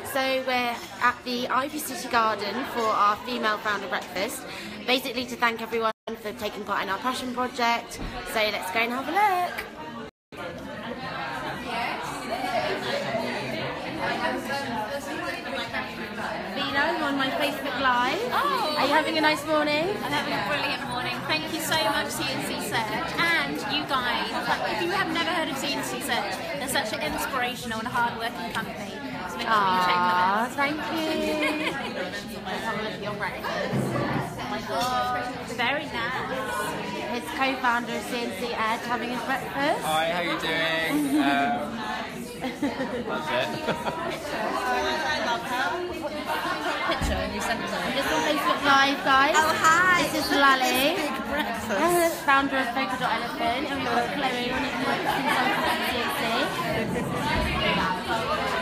So we're at the Ivy City Garden for our female founder breakfast, basically to thank everyone for taking part in our passion project. So let's go and have a look. Vino, you're on my Facebook Live. Oh, are you having a nice morning? I'm having a brilliant morning. Thank you so much, CNC Search, and you guys. Like, if you have never heard of CNC Search, they're such an inspirational and hard-working company. So make sure you check them out. Thank you. Let's have a look at your breakfast. Oh my God, very nice. His co-founder of CNC Ed having his breakfast. Hi, how you doing? That's it. I love her. Picture and you sent it to me. Just on Facebook Live, guys. Oh, hi. This is Lally, Big breakfast. founder of Polka.Elephant, and we've got Chloe, one of the consultants at CNC.